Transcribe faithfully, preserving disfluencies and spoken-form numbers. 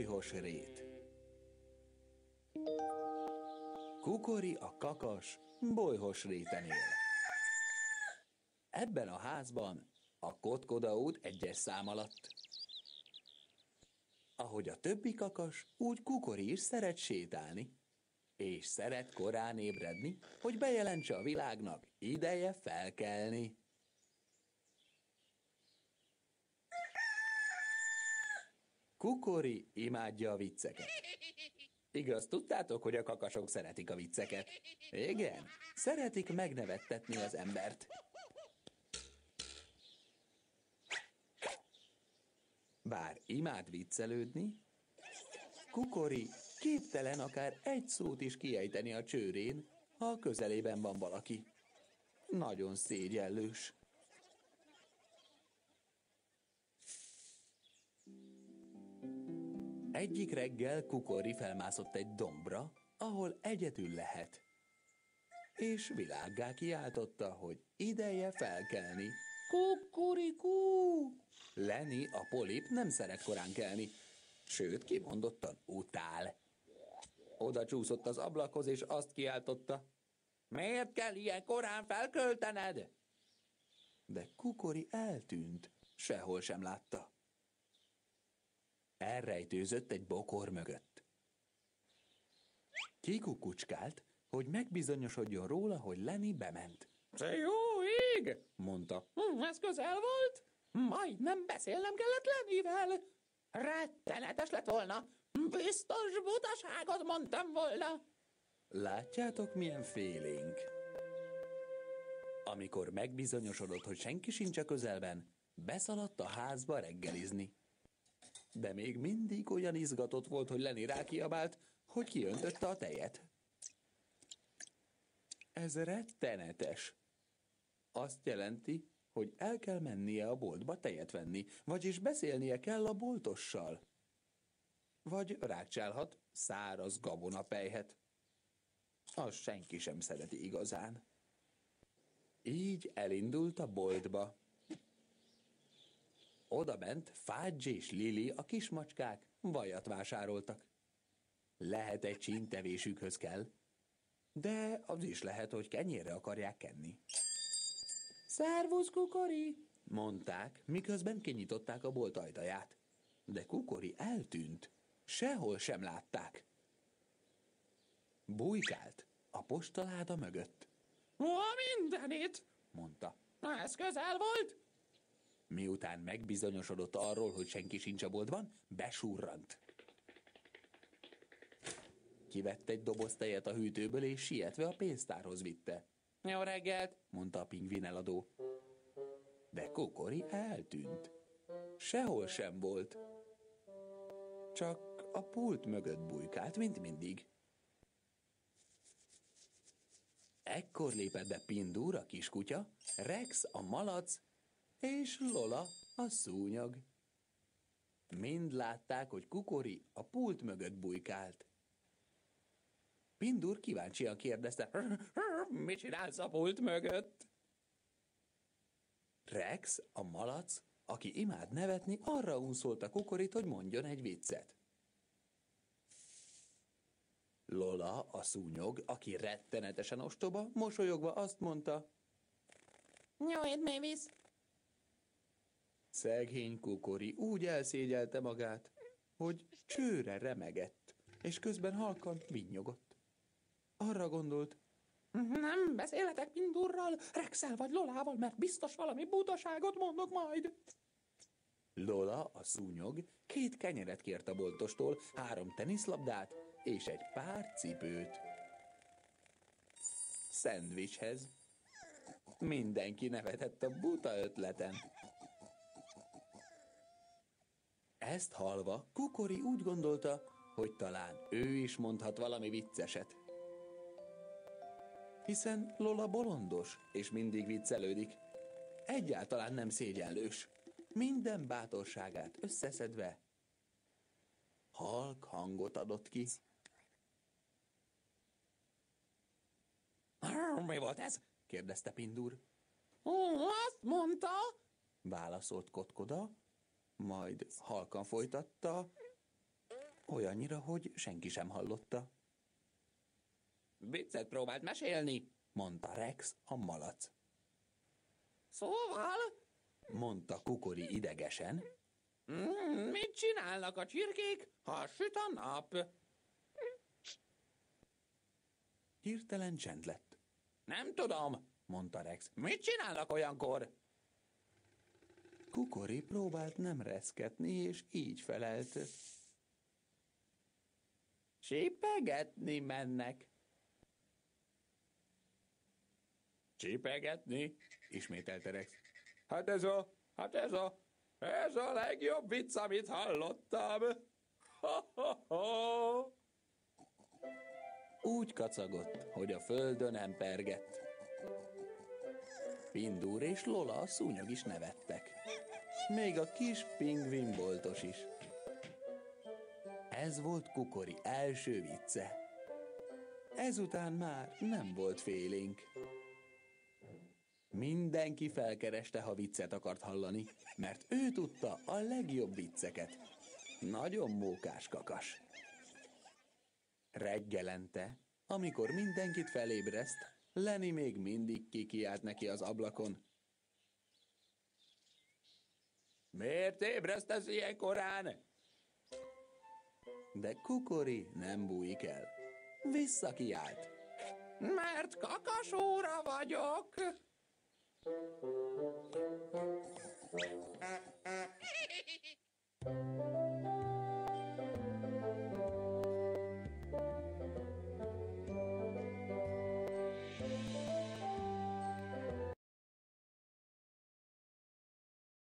bolyhos rét. Kukori a kakas bolyhos réten él. Ebben a házban a Kotkoda út egyes szám alatt. Ahogy a többi kakas, úgy Kukori is szeret sétálni, és szeret korán ébredni, hogy bejelentse a világnak, ideje felkelni. Kukori imádja a vicceket. Igaz, tudtátok, hogy a kakasok szeretik a vicceket? Igen, szeretik megnevettetni az embert. Bár imád viccelődni, Kukori képtelen akár egy szót is kiejteni a csőrén, ha a közelében van valaki. Nagyon szégyellős. Egyik reggel Kukori felmászott egy dombra, ahol egyedül lehet. És világgá kiáltotta, hogy ideje felkelni. Kukurikú! Lenny, a polip nem szeret korán kelni, sőt, kimondottan utál. Oda csúszott az ablakhoz, és azt kiáltotta: miért kell ilyen korán felköltened? De Kukori eltűnt, sehol sem látta. Elrejtőzött egy bokor mögött. Kikukucskált, hogy megbizonyosodjon róla, hogy Lenny bement. Te jó ég! Mondta. Ez közel volt? Majdnem beszélnem kellett Lennyvel. Rettenetes lett volna. Biztos butaságot mondtam volna. Látjátok, milyen félénk? Amikor megbizonyosodott, hogy senki sincs a közelben, beszaladt a házba reggelizni. De még mindig olyan izgatott volt, hogy Lenny rákiabált, hogy kiöntötte a tejet. Ez rettenetes. Azt jelenti, hogy el kell mennie a boltba tejet venni, vagyis beszélnie kell a boltossal. Vagy rákcsálhat száraz gabonapelyhet. Azt senki sem szereti igazán. Így elindult a boltba. Oda ment Fudge és Lili, a kismacskák, vajat vásároltak. Lehet egy csíntevésükhöz kell, de az is lehet, hogy kenyérre akarják kenni. Szervusz, Kukori! Mondták, miközben kinyitották a bolt ajtaját. De Kukori eltűnt, sehol sem látták. Bujkált a postaláda mögött. Ó, mindenit! Mondta. Ez közel volt? Miután megbizonyosodott arról, hogy senki sincs a boltban, besurrant. Kivett egy doboz tejet a hűtőből, és sietve a pénztárhoz vitte. Jó reggelt! Mondta a pingvin eladó. De Kukori eltűnt. Sehol sem volt. Csak a pult mögött bujkált, mint mindig. Ekkor lépett be Pindur, a kiskutya, Rex, a malac, és Lola, a szúnyog. Mind látták, hogy Kukori a pult mögött bujkált. Pindur kíváncsian kérdezte: mit csinálsz a pult mögött? Rex, a malac, aki imád nevetni, arra unszolta Kukorit, hogy mondjon egy viccet. Lola, a szúnyog, aki rettenetesen ostoba, mosolyogva azt mondta: Nyújt, Mavis! Szegény Kukori úgy elszégyelte magát, hogy csőre remegett, és közben halkan vinnyogott. Arra gondolt: nem beszélhetek Pindurral, Rexel vagy Lolával, mert biztos valami butaságot mondok majd. Lola, a szúnyog, két kenyeret kért a boltostól, három teniszlabdát és egy pár cipőt. Szendvicshez. Mindenki nevetett a buta ötleten. Ezt hallva Kukori úgy gondolta, hogy talán ő is mondhat valami vicceset. Hiszen Lola bolondos, és mindig viccelődik. Egyáltalán nem szégyenlős. Minden bátorságát összeszedve halk hangot adott ki. Mi volt ez? Kérdezte Pindur. Ó, azt mondta, Válaszolt Kotkoda, majd halkan folytatta. olyannyira, hogy senki sem hallotta. Viccet próbált mesélni, mondta Rex, a malac. Szóval, mondta Kukori idegesen. mm, mit csinálnak a csirkék, ha süt a nap? Hirtelen csend lett. Nem tudom, mondta Rex. Mit csinálnak olyankor? Kukori próbált nem reszketni, és így felelt. Csipegetni mennek. Csipegetni? Ismételte Rex. Hát ez a, hát ez a, ez a legjobb vicc, amit hallottam. Ha, ha, ha. Úgy kacagott, hogy a földön empergett. Pindúr és Lola a szúnyog is nevettek. Még a kis pingvinboltos is. Ez volt Kukori első vicce. Ezután már nem volt félénk. Mindenki felkereste, ha viccet akart hallani, mert ő tudta a legjobb vicceket. Nagyon mókás kakas. Reggelente, amikor mindenkit felébreszt, Lenny még mindig kikiált neki az ablakon. Miért ébresztesz ilyen korán? De Kukori nem bújik el. Visszakiált. Mert kakasóra vagyok.